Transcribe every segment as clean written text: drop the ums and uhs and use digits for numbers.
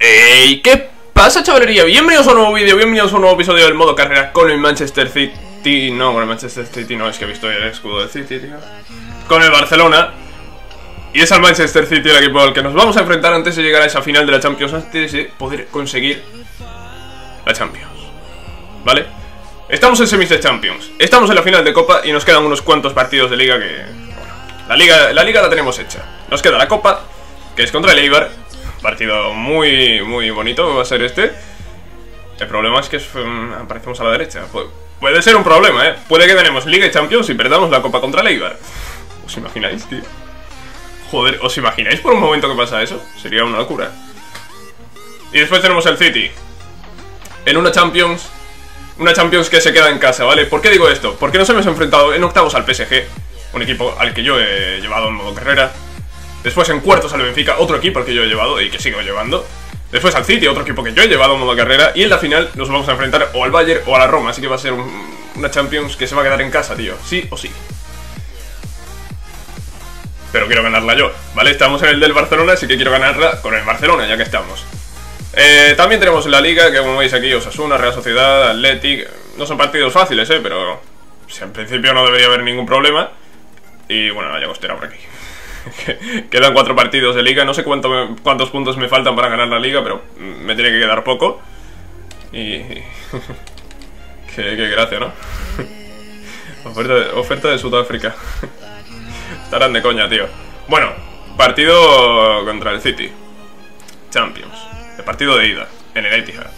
Hey, ¿qué pasa, chavalería? Bienvenidos a un nuevo vídeo, bienvenidos a un nuevo episodio del modo carrera con el Manchester City. No, con el Manchester City no, es que he visto el escudo del City, tío. Con el Barcelona. Y es al Manchester City el equipo al que nos vamos a enfrentar antes de llegar a esa final de la Champions, antes de poder conseguir la Champions, ¿vale? Estamos en semis de Champions, estamos en la final de Copa y nos quedan unos cuantos partidos de Liga que... Bueno, la Liga la tenemos hecha. Nos queda la Copa, que es contra el Eibar. Partido muy bonito va a ser este. El problema es que aparecemos a la derecha. Puede ser un problema, puede que tenemos Liga y Champions y perdamos la Copa contra el Eibar. ¿Os imagináis, tío? Joder, ¿os imagináis por un momento que pasa eso? Sería una locura. Y después tenemos el City en una Champions que se queda en casa, ¿vale? ¿Por qué digo esto? Porque nos hemos enfrentado en octavos al PSG, un equipo al que yo he llevado en modo carrera. Después en cuartos al Benfica, otro equipo al que yo he llevado y que sigo llevando. Después al City, otro equipo que yo he llevado en modo carrera. Y en la final nos vamos a enfrentar o al Bayern o a la Roma. Así que va a ser una Champions que se va a quedar en casa, tío. Sí o sí. Pero quiero ganarla yo, ¿vale? Estamos en el del Barcelona, así que quiero ganarla con el Barcelona, ya que estamos. También tenemos la Liga, que como veis aquí, Osasuna, Real Sociedad, Athletic. No son partidos fáciles, pero en principio no debería haber ningún problema. Y bueno, la Llagostera por aquí. Quedan 4 partidos de Liga. No sé cuántos puntos me faltan para ganar la Liga, pero me tiene que quedar poco. Y... qué gracia, ¿no? Oferta de Sudáfrica. Estarán de coña, tío. Bueno, partido contra el City Champions. El partido de ida en el Etihad.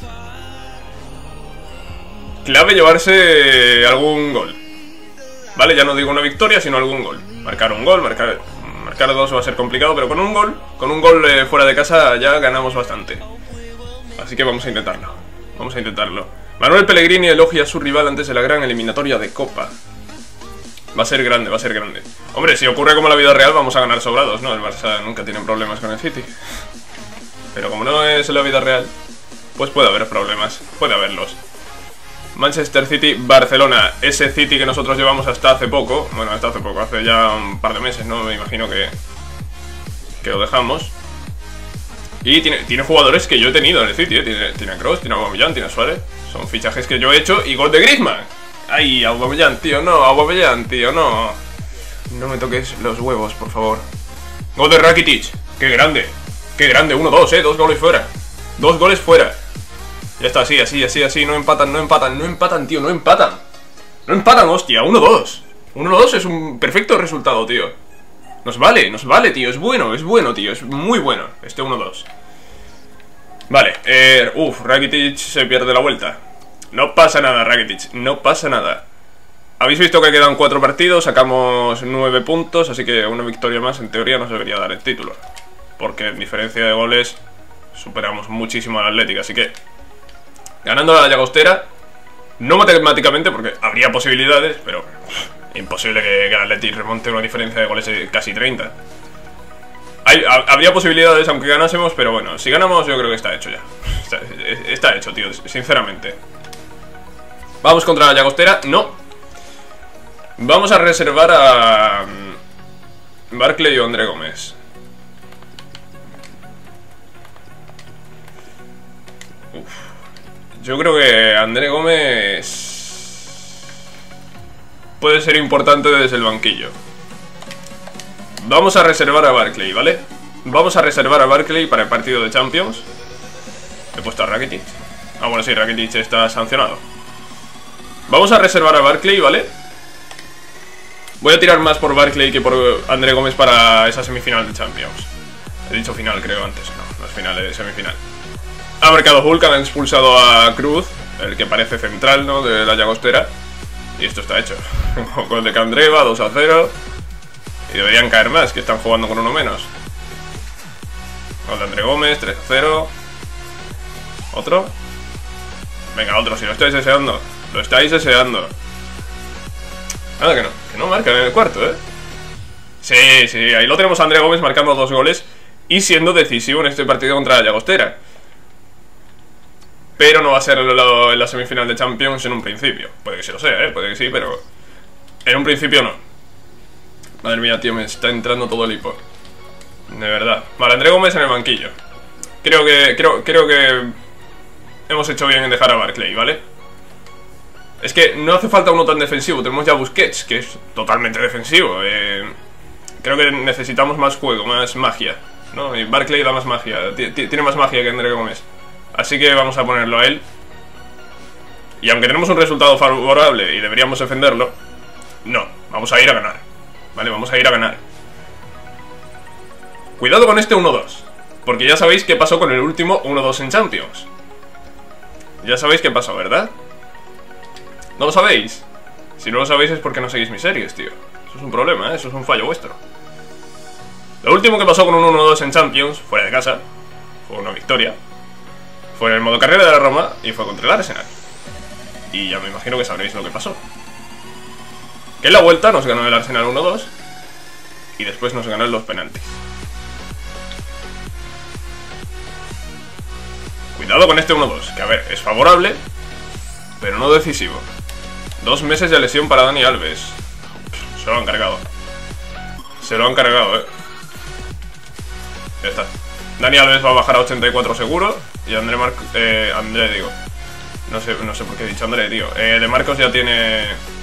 Clave llevarse algún gol, ¿vale? Ya no digo una victoria, sino algún gol. Marcar un gol, marcar 2 va a ser complicado, pero con un gol fuera de casa ya ganamos bastante. Así que vamos a intentarlo. Vamos a intentarlo. Manuel Pellegrini elogia a su rival antes de la gran eliminatoria de Copa. Va a ser grande, va a ser grande. Hombre, si ocurre como en la vida real, vamos a ganar sobrados, ¿no? El Barça nunca tiene problemas con el City. Pero como no es en la vida real, pues puede haber problemas. Puede haberlos. Manchester City, Barcelona. Ese City que nosotros llevamos hasta hace poco. Bueno, hasta hace poco, hace ya un par de meses, ¿no? Me imagino que lo dejamos. Y tiene jugadores que yo he tenido en el City, Tiene a Kroos, tiene a Aubameyang, tiene a Suárez. Son fichajes que yo he hecho y gol de Griezmann. Ay, Aubameyang, tío, no, Aubameyang, tío, no. No me toques los huevos, por favor. Gol de Rakitic, qué grande, 1-2, 2 goles fuera. 2 goles fuera. Ya está, así, no empatan, tío, no empatan. No empatan, hostia, 1-2. 1-2 es un perfecto resultado, tío. Nos vale, tío, es bueno, tío, es muy bueno este 1-2. Vale, Rakitic se pierde la vuelta. No pasa nada, Rakitic, no pasa nada. Habéis visto que quedan 4 partidos, sacamos 9 puntos, así que una victoria más en teoría nos debería dar el título. Porque en diferencia de goles superamos muchísimo al Athletic, así que ganando a la Llagostera, no matemáticamente porque habría posibilidades, pero imposible que el Athletic remonte una diferencia de goles de casi 30. Habría posibilidades aunque ganásemos, pero bueno, si ganamos yo creo que está hecho ya. Está hecho, tío, sinceramente. ¿Vamos contra la Llagostera? No. Vamos a reservar a Barkley o André Gómez. Yo creo que André Gómez puede ser importante desde el banquillo. Vamos a reservar a Barkley, ¿vale? Vamos a reservar a Barkley para el partido de Champions. He puesto a Rakitic. Ah, bueno, sí, Rakitic está sancionado. Vamos a reservar a Barkley, ¿vale? Voy a tirar más por Barkley que por André Gómez para esa semifinal de Champions. He dicho final, creo, antes. No es final, es semifinal. Ha marcado Hulk, han expulsado a Cruz, el que parece central, ¿no? De la Llagostera. Y esto está hecho. Gol de Candreva, 2-0. Y deberían caer más, que están jugando con uno menos. Gol de André Gómez, 3-0. ¿Otro? Venga, otro, si lo estáis deseando. Lo estáis deseando. Nada, que no marcan en el cuarto, Sí, ahí lo tenemos a André Gómez marcando 2 goles y siendo decisivo en este partido contra la Llagostera. Pero no va a ser en la semifinal de Champions en un principio. Puede que sí lo sea, puede que sí, pero en un principio no. Madre mía, tío, me está entrando todo el hipo. De verdad. Vale, André Gómez en el banquillo. Creo que hemos hecho bien en dejar a Barkley, ¿vale? Es que no hace falta uno tan defensivo. Tenemos ya a Busquets, que es totalmente defensivo. Creo que necesitamos más juego, más magia, ¿no? Y Barkley da más magia, tiene más magia que André Gómez. Así que vamos a ponerlo a él. Y aunque tenemos un resultado favorable y deberíamos defenderlo, no, vamos a ir a ganar. Vale, vamos a ir a ganar. Cuidado con este 1-2, porque ya sabéis qué pasó con el último 1-2 en Champions. Ya sabéis qué pasó, ¿verdad? ¿No lo sabéis? Si no lo sabéis es porque no seguís mis series, tío. Eso es un problema, ¿eh? Eso es un fallo vuestro. Lo último que pasó con un 1-2 en Champions, fuera de casa, fue una victoria. Fue en el modo carrera de la Roma y fue contra el Arsenal. Y ya me imagino que sabréis lo que pasó. Que en la vuelta nos ganó el Arsenal 1-2 y después nos ganó en los penaltis. Cuidado con este 1-2, que a ver, es favorable, pero no decisivo. 2 meses de lesión para Dani Alves. Se lo han cargado. Se lo han cargado, Ya está. Dani Alves va a bajar a 84 seguro. Y André digo. No sé por qué he dicho André, tío. De Marcos ya tiene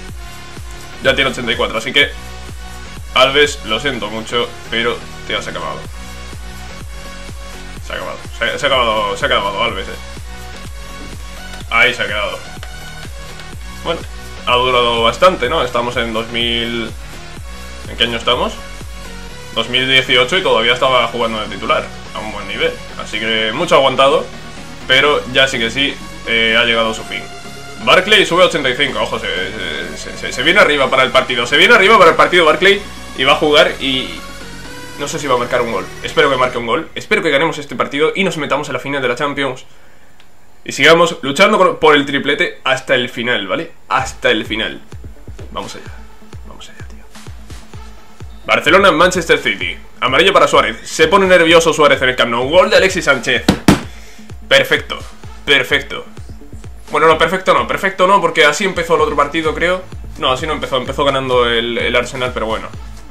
84, así que Alves, lo siento mucho, pero te has acabado. Se ha acabado. Se ha acabado Alves, Ahí se ha quedado. Bueno, ha durado bastante, ¿no? Estamos en 2000... ¿En qué año estamos? 2018 y todavía estaba jugando de titular a un buen nivel. Así que mucho aguantado, pero ya sí que sí ha llegado a su fin. Barkley sube a 85, ojo, se viene arriba para el partido. Se viene arriba para el partido Barkley y va a jugar y... No sé si va a marcar un gol. Espero que marque un gol. Espero que ganemos este partido y nos metamos en la final de la Champions. Y sigamos luchando por el triplete hasta el final, ¿vale? Hasta el final. Vamos allá. Vamos allá, tío. Barcelona, Manchester City. Amarillo para Suárez. Se pone nervioso Suárez en el Camp Nou. Gol de Alexis Sánchez. Perfecto. Perfecto. Bueno, no, perfecto no, porque así empezó el otro partido, creo. No, así no empezó. Empezó ganando el Arsenal, pero bueno.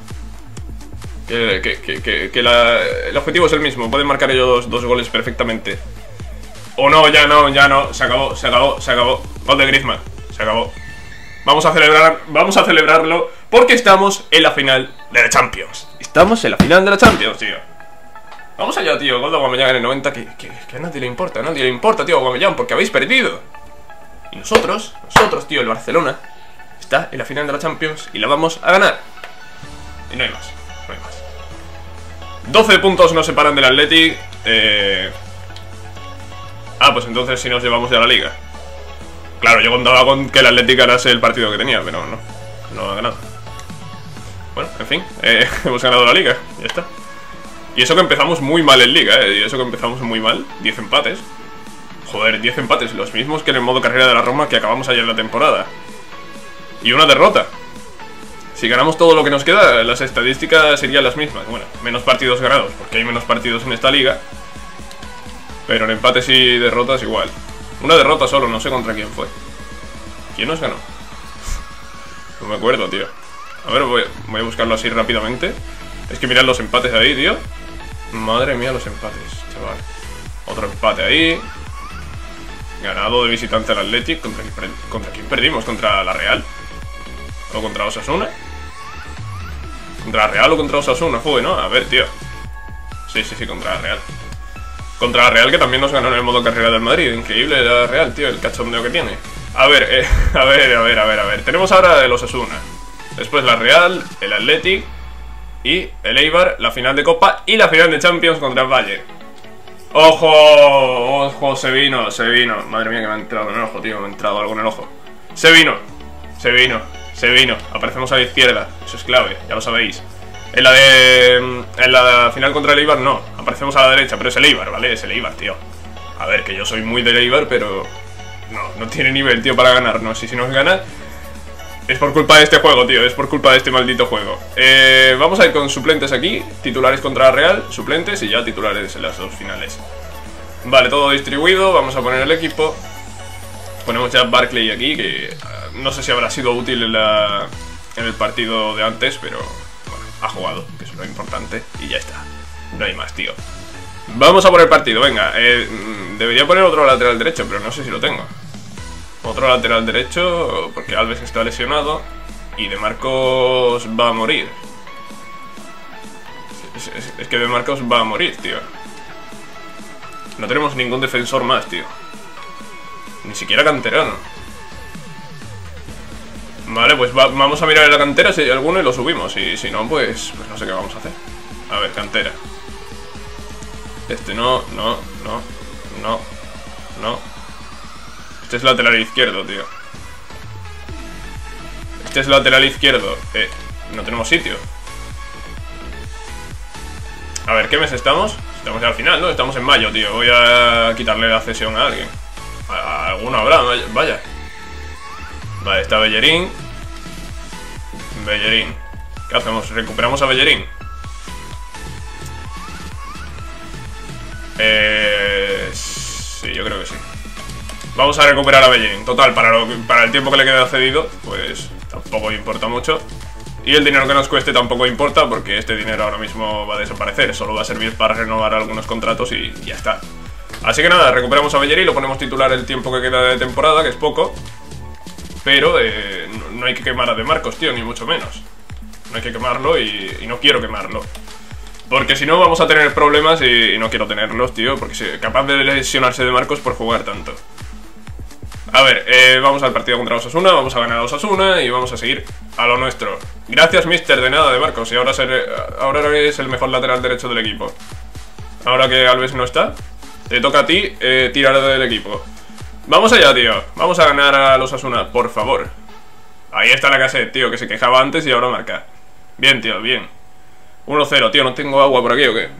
El objetivo es el mismo. Pueden marcar ellos dos goles perfectamente. O no, ya no. Se acabó. Gol de Griezmann. Se acabó. Vamos a celebrarlo porque estamos en la final de la Champions. Estamos en la final de la Champions, tío. Vamos allá, tío. Gol de Aubameyang en el 90 que a nadie le importa, tío, Aubameyang, porque habéis perdido. Y nosotros, tío, el Barcelona está en la final de la Champions y la vamos a ganar. Y no hay más. 12 puntos nos separan del Athletic. Pues entonces si nos llevamos ya a la Liga. Claro, yo contaba con que el Athletic ganase el partido que tenía, pero no ha ganado. Bueno, en fin, hemos ganado la Liga, ya está. Y eso que empezamos muy mal en Liga, 10 empates. Joder, 10 empates, los mismos que en el modo carrera de la Roma que acabamos ayer la temporada. Y una derrota. Si ganamos todo lo que nos queda, las estadísticas serían las mismas. Bueno, menos partidos ganados, porque hay menos partidos en esta liga. Pero en empates y derrotas igual. Una derrota solo, no sé contra quién fue. ¿Quién nos ganó? No me acuerdo, tío. A ver, voy a buscarlo así rápidamente. Es que mirad los empates ahí, tío. Madre mía, los empates, chaval. Otro empate ahí. Ganado de visitante al Athletic. ¿Contra quién perdimos? ¿Contra la Real? ¿O contra Osasuna? ¿Contra la Real o contra Osasuna fue, no? A ver, tío. Sí, contra la Real. Contra la Real, que también nos ganó en el modo carrera del Madrid. Increíble la Real, tío, el cachondeo que tiene. A ver, a ver. Tenemos ahora el Osasuna. Después la Real, el Athletic y el Eibar, la final de Copa y la final de Champions contra el Bayern. ¡Ojo! Se vino. Madre mía, que me ha entrado en el ojo, tío. Me ha entrado algo en el ojo. Se vino. Aparecemos a la izquierda. Eso es clave, ya lo sabéis. En la final contra el Eibar no. Aparecemos a la derecha, pero es el Eibar, ¿vale? Es el Eibar, tío. A ver, que yo soy muy del Eibar, pero... No tiene nivel, tío, para ganarnos. Y si nos gana... Es por culpa de este juego, tío. Es por culpa de este maldito juego. Vamos a ir con suplentes aquí. Titulares contra la Real, suplentes y ya titulares en las dos finales. Vale, todo distribuido. Vamos a poner el equipo. Ponemos ya Barkley aquí, que no sé si habrá sido útil en el partido de antes, pero bueno, ha jugado, que es lo importante. Y ya está. No hay más, tío. Vamos a por el partido, venga. Debería poner otro lateral derecho, pero no sé si lo tengo. Otro lateral derecho, porque Alves está lesionado y De Marcos va a morir. Es que De Marcos va a morir, tío. No tenemos ningún defensor más, tío. Ni siquiera canterano. Vale, pues vamos a mirar en la cantera si hay alguno y lo subimos. Y si no, pues no sé qué vamos a hacer. A ver, cantera. Este no. Este es lateral izquierdo, tío. Este es lateral izquierdo. No tenemos sitio. A ver, ¿qué mes estamos? Estamos ya al final, ¿no? Estamos en mayo, tío. Voy a quitarle la cesión a alguien. A alguno habrá, vaya. Vale, está Bellerín. Bellerín. ¿Qué hacemos? ¿Recuperamos a Bellerín? Sí, yo creo que sí. Vamos a recuperar a Bellerín. Total, para el tiempo que le queda cedido, pues tampoco importa mucho. Y el dinero que nos cueste tampoco importa, porque este dinero ahora mismo va a desaparecer. Solo va a servir para renovar algunos contratos y ya está. Así que nada, recuperamos a Bellerín, lo ponemos titular el tiempo que queda de temporada, que es poco. Pero no hay que quemar a De Marcos, tío, ni mucho menos. No hay que quemarlo y no quiero quemarlo. Porque si no vamos a tener problemas y no quiero tenerlos, tío, porque es capaz de lesionarse De Marcos por jugar tanto. A ver, vamos al partido contra Osasuna, vamos a ganar a Osasuna y vamos a seguir a lo nuestro. Gracias, mister, de nada, De Marcos, y ahora eres el mejor lateral derecho del equipo. Ahora que Alves no está, te toca a ti tirar del equipo. Vamos allá, tío, vamos a ganar a los Osasuna, por favor. Ahí está la cassette, tío, que se quejaba antes y ahora marca. Bien, tío, bien. 1-0, tío, ¿no tengo agua por aquí o qué?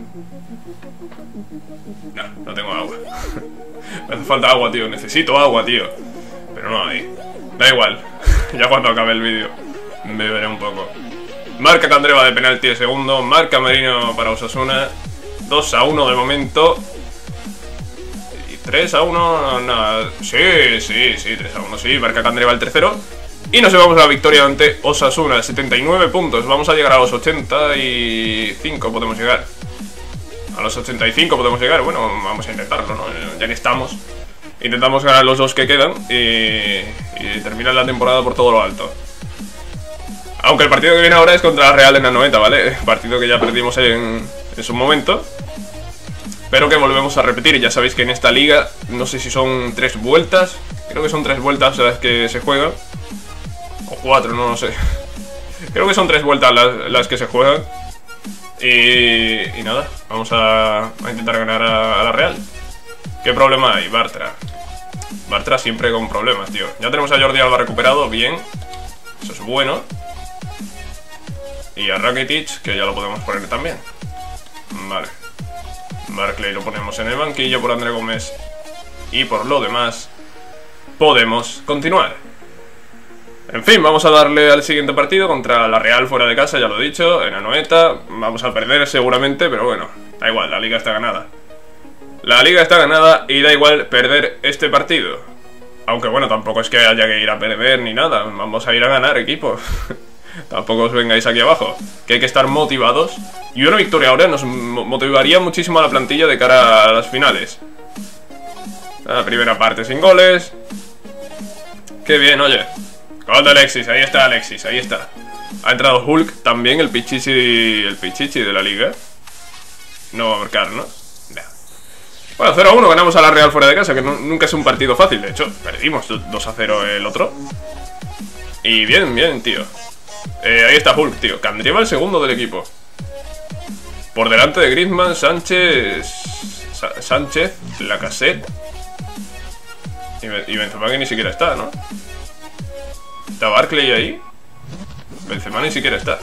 No tengo agua. Me hace falta agua, tío, necesito agua, tío. Pero no hay. Da igual, ya cuando acabe el vídeo beberé un poco. Marca Candreva de penalti de segundo. Marca Merino para Osasuna. 2-1 de momento. Y 3-1, nada. Sí, 3-1, sí. Marca Candreva el tercero. Y nos llevamos a la victoria ante Osasuna, 79 puntos. Vamos a llegar a los 85, podemos llegar. A los 85 podemos llegar. Bueno, vamos a intentarlo, ¿no? Ya que estamos. Intentamos ganar los dos que quedan y terminar la temporada por todo lo alto. Aunque el partido que viene ahora es contra la Real en la 90, ¿vale? Partido que ya perdimos en su momento, pero que volvemos a repetir. Ya sabéis que en esta liga, no sé si son 3 vueltas. Creo que son 3 vueltas las que se juegan. O 4, no lo sé. Creo que son 3 vueltas las que se juegan. Y nada, vamos a intentar ganar a la Real. ¿Qué problema hay? Bartra. Bartra siempre con problemas, tío. Ya tenemos a Jordi Alba recuperado, bien. Eso es bueno. Y a Rakitic, que ya lo podemos poner también. Vale. Barclay lo ponemos en el banquillo por André Gómez. Y por lo demás, podemos continuar. En fin, vamos a darle al siguiente partido contra la Real fuera de casa, ya lo he dicho, en Anoeta. Vamos a perder seguramente, pero bueno, da igual, la liga está ganada. La liga está ganada y da igual perder este partido. Aunque bueno, tampoco es que haya que ir a perder ni nada, vamos a ir a ganar, equipo. Tampoco os vengáis aquí abajo, que hay que estar motivados. Y una victoria ahora nos motivaría muchísimo a la plantilla de cara a las finales. La primera parte sin goles. Qué bien, oye. Gol de Alexis, ahí está Alexis, ahí está. Ha entrado Hulk también, el pichichi de la liga. No va a marcar, ¿no? Nah. Bueno, 0-1, ganamos a la Real fuera de casa, que nunca es un partido fácil. De hecho, perdimos 2-0 el otro. Y bien, bien, tío. Ahí está Hulk, tío. Candreva el segundo del equipo. Por delante de Griezmann, Sánchez, Lacazette. Y Benzema, que ni siquiera está, ¿no? ¿Está Barclay ahí? Benzema ni siquiera está.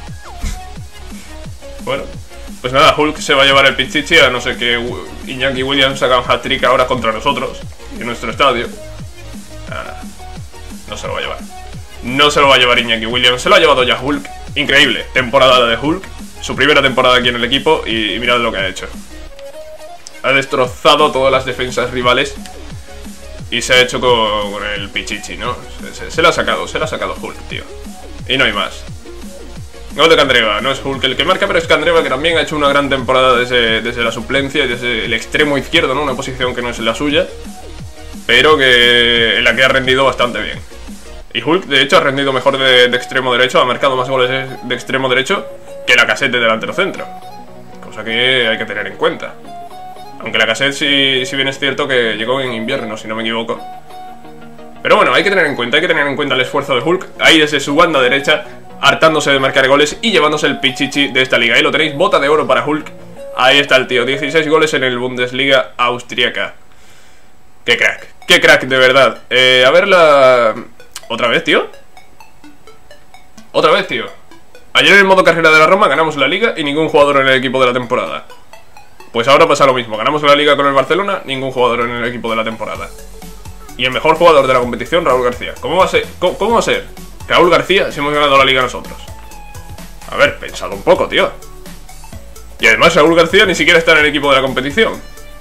Bueno, pues nada, Hulk se va a llevar el pichichi, a no ser que Iñaki Williams haga un hat-trick ahora contra nosotros en nuestro estadio. Nada, no se lo va a llevar. No se lo va a llevar Iñaki Williams, se lo ha llevado ya Hulk. Increíble, temporada de Hulk. Su primera temporada aquí en el equipo y mirad lo que ha hecho. Ha destrozado todas las defensas rivales. Y se ha hecho con el pichichi, ¿no? Se la ha sacado Hulk, tío. Y no hay más. Gol de Candreva, no es Hulk el que marca, pero es Candreva, que también ha hecho una gran temporada desde la suplencia, desde el extremo izquierdo, ¿no? Una posición que no es la suya, pero que en la que ha rendido bastante bien. Y Hulk, de hecho, ha rendido mejor de extremo derecho, ha marcado más goles de extremo derecho que Lacazette de delantero centro. Cosa que hay que tener en cuenta. Aunque Lacazette si bien es cierto que llegó en invierno, si no me equivoco. Pero bueno, hay que tener en cuenta el esfuerzo de Hulk, ahí desde su banda derecha, hartándose de marcar goles y llevándose el pichichi de esta liga. Ahí lo tenéis, bota de oro para Hulk. Ahí está el tío, 16 goles en el Bundesliga austriaca. Qué crack, de verdad. A ver la... ¿Otra vez, tío? Otra vez, tío. Ayer en el modo carrera de la Roma ganamos la liga y ningún jugador en el equipo de la temporada. Pues ahora pasa lo mismo, ganamos la liga con el Barcelona, ningún jugador en el equipo de la temporada. Y el mejor jugador de la competición, Raúl García. ¿Cómo va a ser? ¿Cómo va a ser? Raúl García si hemos ganado la liga nosotros. A ver, pensado un poco, tío. Y además Raúl García ni siquiera está en el equipo de la competición.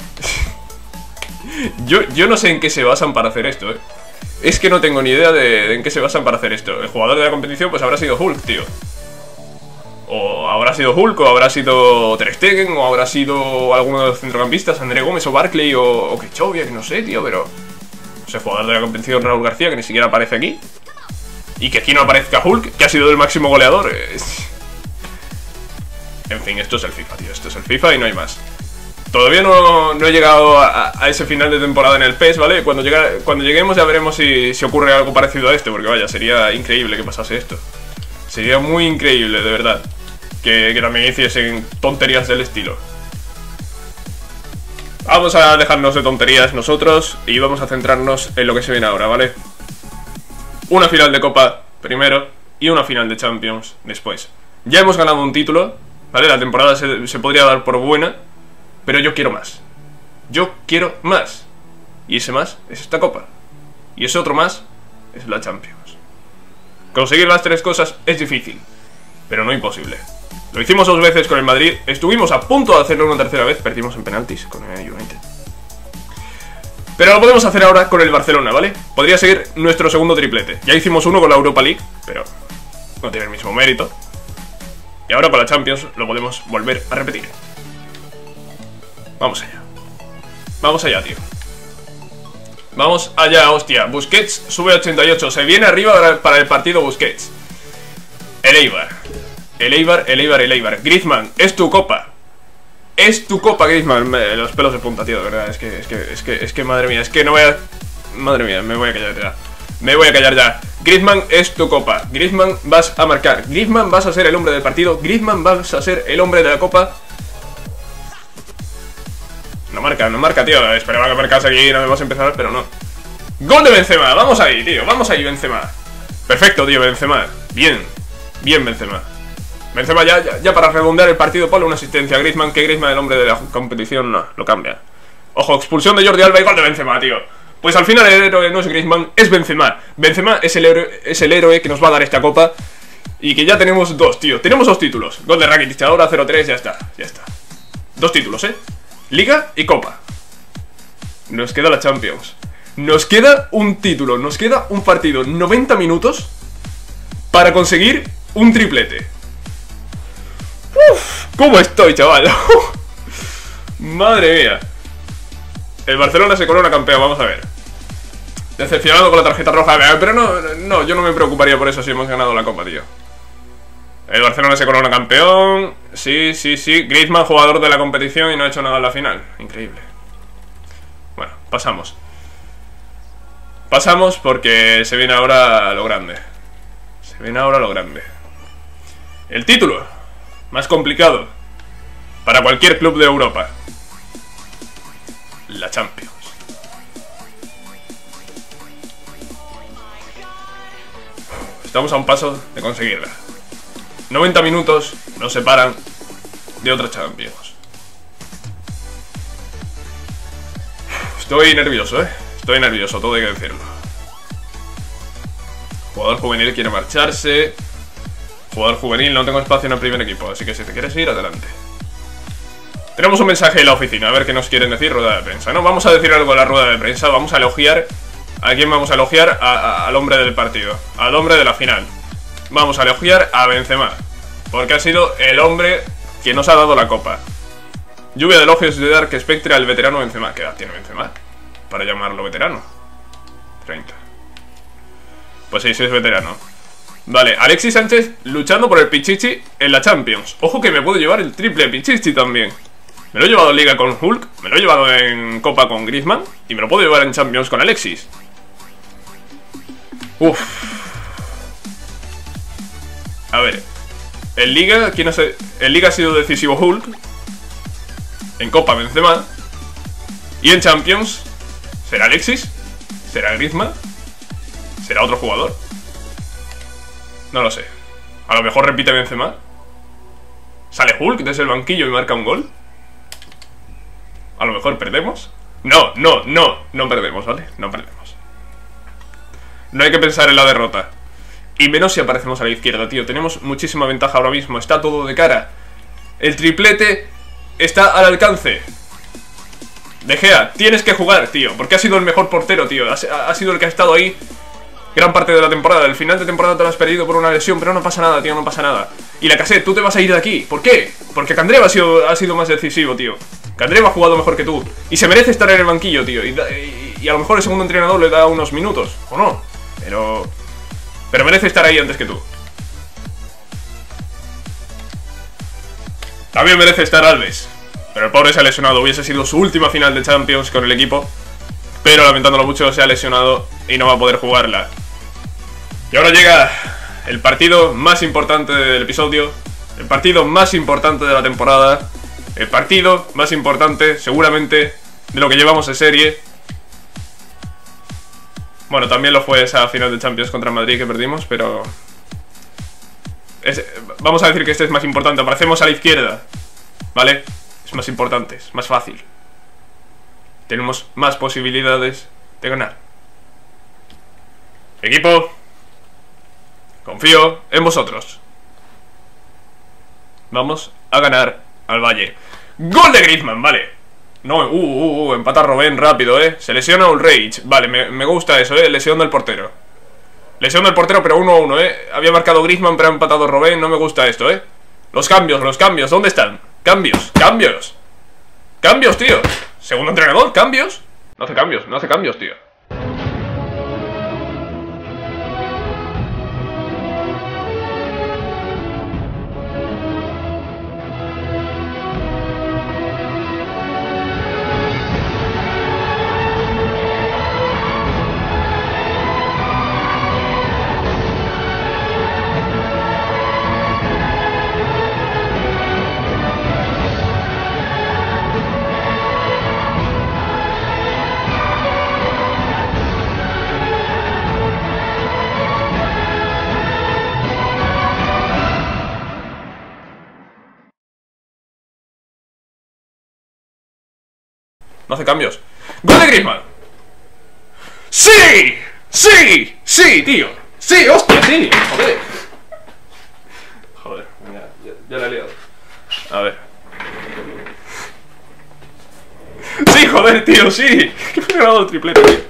yo no sé en qué se basan para hacer esto, Es que no tengo ni idea de en qué se basan para hacer esto. El jugador de la competición pues habrá sido Hulk, tío. O habrá sido Hulk, o habrá sido Ter Stegen, o habrá sido alguno de los centrocampistas, André Gómez o Barkley o Krejčović, no sé, tío, pero... O sea, jugador de la competición Raúl García, que ni siquiera aparece aquí. Y que aquí no aparezca Hulk, que ha sido el máximo goleador. En fin, esto es el FIFA, tío. Esto es el FIFA y no hay más. Todavía no he llegado a ese final de temporada en el PES, ¿vale? Cuando lleguemos ya veremos si ocurre algo parecido a este. Porque vaya, sería increíble que pasase esto. Sería muy increíble, de verdad. Que también hiciesen tonterías del estilo. Vamos a dejarnos de tonterías nosotros y vamos a centrarnos en lo que se viene ahora, ¿vale? Una final de Copa primero y una final de Champions después. Ya hemos ganado un título, ¿vale? La temporada se podría dar por buena, pero yo quiero más. Yo quiero más. Y ese más es esta Copa. Y ese otro más es la Champions. Conseguir las tres cosas es difícil, pero no imposible. Lo hicimos 2 veces con el Madrid, estuvimos a punto de hacerlo una tercera vez, perdimos en penaltis con el United. Pero lo podemos hacer ahora con el Barcelona, ¿vale? Podría seguir nuestro segundo triplete. Ya hicimos uno con la Europa League, pero no tiene el mismo mérito. Y ahora con la Champions lo podemos volver a repetir. Vamos allá. Vamos allá, tío. Vamos allá, hostia. Busquets sube a 88, se viene arriba para el partido Busquets. El Eibar. Griezmann, es tu copa. Es tu copa, Griezmann. Los pelos de punta, tío, de verdad. Es que madre mía, es que no voy a... Madre mía, me voy a callar ya. Me voy a callar ya. Griezmann, es tu copa. Griezmann, vas a marcar. Griezmann, vas a ser el hombre del partido. Griezmann, vas a ser el hombre de la copa. No marca, tío. Esperaba que marcase aquí y nada más empezar, pero no. Gol de Benzema, vamos ahí, tío. Vamos ahí, Benzema. Perfecto, tío, Benzema. Bien, Benzema. Benzema ya para redondear el partido, ponle una asistencia a Griezmann, que Griezmann, el hombre de la competición, no, lo cambia. Ojo, expulsión de Jordi Alba y gol de Benzema, tío. Pues al final el héroe no es Griezmann, es Benzema. Benzema es el héroe que nos va a dar esta copa. Y que ya tenemos 2, tío. Tenemos 2 títulos. Gol de Rakitic ahora, 0-3, ya está. 2 títulos, Liga y Copa. Nos queda la Champions. Nos queda un título, nos queda un partido, 90 minutos para conseguir un triplete. Uf, ¿cómo estoy, chaval? Madre mía. El Barcelona se corona campeón, vamos a ver. Decepcionado con la tarjeta roja, pero no, yo no me preocuparía por eso si hemos ganado la Copa, tío. El Barcelona se corona campeón. Sí. Griezmann, jugador de la competición y no ha hecho nada en la final. Increíble. Bueno, pasamos. Pasamos porque se viene ahora lo grande. El título más complicado para cualquier club de Europa. La Champions. Estamos a un paso de conseguirla. 90 minutos nos separan de otra Champions. Estoy nervioso, Estoy nervioso, todo hay que decirlo. Jugador juvenil quiere marcharse. Jugador juvenil, no tengo espacio en el primer equipo, así que si te quieres ir, adelante. Tenemos un mensaje de la oficina, a ver qué nos quieren decir, rueda de prensa. No, vamos a decir algo en la rueda de prensa, vamos a elogiar. ¿A quién vamos a elogiar? Al hombre del partido, al hombre de la final. Vamos a elogiar a Benzema. Porque ha sido el hombre que nos ha dado la copa. Lluvia de elogios de Dark Spectre al veterano Benzema. ¿Qué edad tiene Benzema para llamarlo veterano? 30. Pues sí, es veterano. Vale, Alexis Sánchez luchando por el Pichichi en la Champions. Ojo que me puedo llevar el triple Pichichi también. Me lo he llevado en Liga con Hulk, me lo he llevado en Copa con Griezmann y me lo puedo llevar en Champions con Alexis. Uff. A ver, en Liga, en Liga ha sido decisivo Hulk. En Copa Benzema. Y en Champions ¿será Alexis? ¿Será Griezmann? ¿Será otro jugador? No lo sé. A lo mejor repite Benzema. ¿Sale Hulk desde el banquillo y marca un gol? A lo mejor perdemos. No perdemos, ¿vale? No perdemos. No hay que pensar en la derrota. Y menos si aparecemos a la izquierda, tío. Tenemos muchísima ventaja ahora mismo. Está todo de cara. El triplete está al alcance. De Gea, tienes que jugar, tío. Porque ha sido el mejor portero, tío. Ha sido el que ha estado ahí gran parte de la temporada. El final de temporada te lo has perdido por una lesión, pero no pasa nada, tío, no pasa nada. Y Lacazette, tú te vas a ir de aquí. ¿Por qué? Porque Candreva ha sido más decisivo, tío. Candreva ha jugado mejor que tú. Y se merece estar en el banquillo, tío. Y a lo mejor el segundo entrenador le da unos minutos. O no. Pero merece estar ahí antes que tú. También merece estar Alves. Pero el pobre se ha lesionado. Hubiese sido su última final de Champions con el equipo. Pero lamentándolo mucho se ha lesionado y no va a poder jugarla. Y ahora llega el partido más importante del episodio. El partido más importante de la temporada. El partido más importante, seguramente, de lo que llevamos de serie. Bueno, también lo fue esa final de Champions contra Madrid que perdimos, pero... vamos a decir que este es más importante. Aparecemos a la izquierda, ¿vale? Es más importante, es más fácil. Tenemos más posibilidades de ganar. Equipo, confío en vosotros. Vamos a ganar al Valle. ¡Gol de Griezmann! Vale. No, empata Robben rápido, Se lesiona Ulreich. Vale, me gusta eso, lesión del portero. Lesión del portero, pero 1-1, Había marcado Griezmann, pero ha empatado Robben. No me gusta esto, Los cambios, ¿dónde están? Cambios, tío. Segundo entrenador, cambios. No hace cambios, tío. No hace cambios. ¡Gol de Griezmann! ¡Sí! ¡Sí, tío! ¡Sí, hostia, sí! Joder, ya la he liado. A ver. ¡Sí, joder, tío, sí! Que me he ganado el triplete, tío.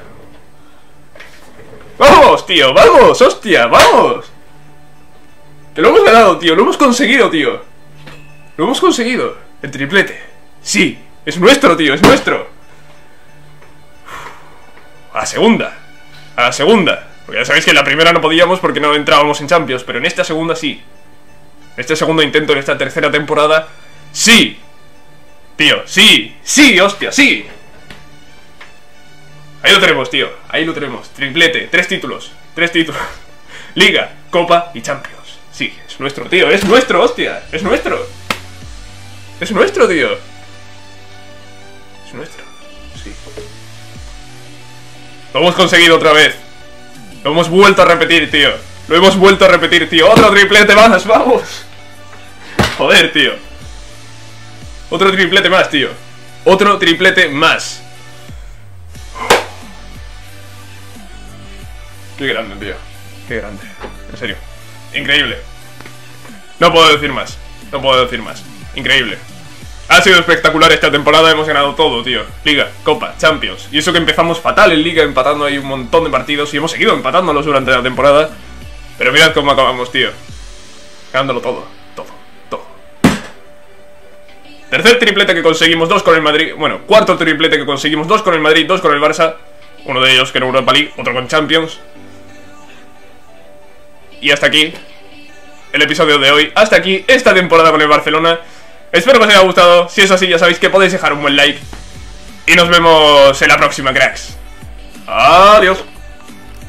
¡Vamos, tío! ¡Vamos! ¡Hostia! ¡Vamos! Que lo hemos ganado, tío. Lo hemos conseguido, tío. Lo hemos conseguido. El triplete. Sí. Es nuestro, tío, es nuestro. A la segunda. Porque ya sabéis que en la primera no podíamos porque no entrábamos en Champions. Pero en esta segunda sí. En este segundo intento, en esta tercera temporada, sí. Tío, sí, hostia, sí. Ahí lo tenemos, tío, ahí lo tenemos. Triplete, 3 títulos. Liga, Copa y Champions. Sí, es nuestro, tío, es nuestro, hostia. Es nuestro, tío. Es nuestro, sí. Lo hemos conseguido otra vez. Lo hemos vuelto a repetir, tío. Otro triplete más, vamos. Joder, tío. Otro triplete más, tío. Otro triplete más. Qué grande, tío. Qué grande. En serio. Increíble. No puedo decir más. Increíble. Ha sido espectacular esta temporada, hemos ganado todo, tío. Liga, Copa, Champions. Y eso que empezamos fatal en Liga, empatando ahí un montón de partidos. Y hemos seguido empatándolos durante la temporada. Pero mirad cómo acabamos, tío. Ganándolo todo. Tercer triplete que conseguimos, 2 con el Madrid. Bueno, cuarto triplete que conseguimos, 2 con el Madrid, 2 con el Barça. Uno de ellos que era Europa League, otro con Champions. Y hasta aquí el episodio de hoy. Hasta aquí esta temporada con el Barcelona. Espero que os haya gustado. Si es así, ya sabéis que podéis dejar un buen like. Y nos vemos en la próxima, cracks. Adiós.